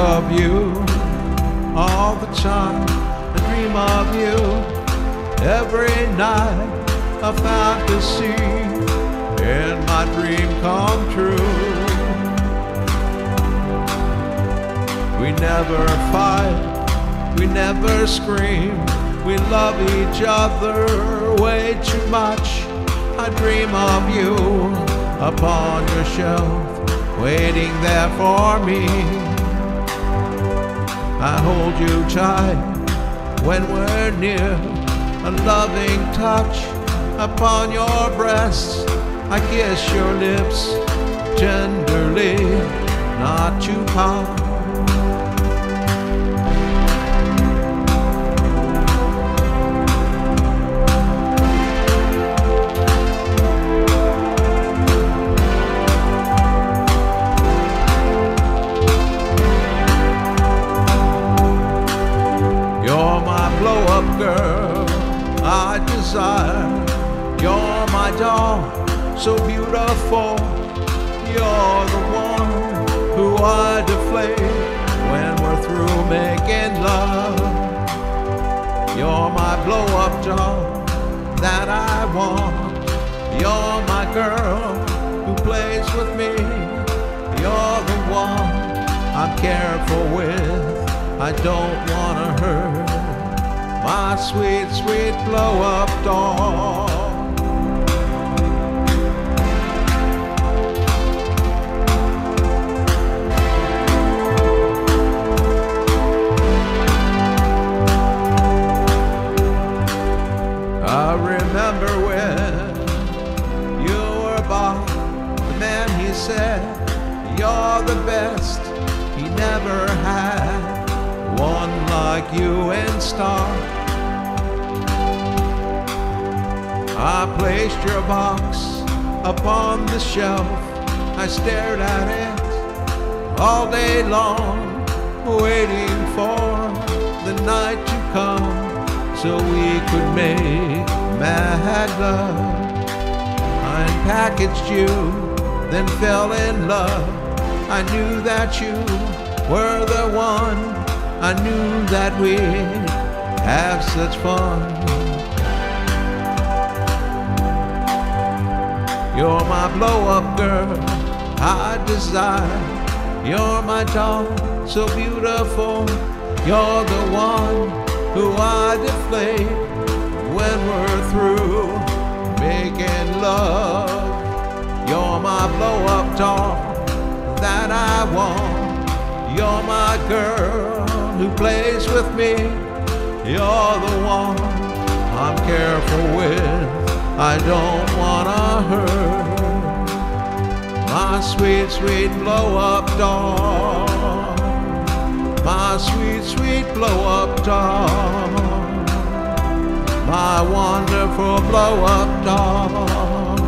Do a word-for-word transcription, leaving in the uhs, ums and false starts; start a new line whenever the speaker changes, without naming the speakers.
of you all the time. I dream of you every night. A fantasy in my dream come true. We never fight, we never scream. We love each other way too much. I dream of you upon your shelf, waiting there for me. I hold you tight when we're near, a loving touch upon your breast. I kiss your lips tenderly, not too hard. You're my blow-up girl, I desire. You're my doll, so beautiful. You're the one who I deflate when we're through making love. You're my blow-up doll that I want. You're my girl who plays with me. You're the one I'm careful with. I don't wanna hurt my sweet, sweet blow-up doll. I remember when you were by the man, he said, you're the best. He never had one like you in stock. I placed your box upon the shelf. I stared at it all day long, waiting for the night to come so we could make mad love. I unpackaged you, then fell in love. I knew that you were the one. I knew that we'd have such fun. You're my blow-up girl, I desire. You're my doll, so beautiful. You're the one who I deflate when we're through making love. You're my blow-up doll that I want. You're my girl who plays with me. You're the one I'm careful with. I don't wanna hurt my sweet, sweet blow-up doll. My sweet, sweet blow-up doll. My wonderful blow-up doll.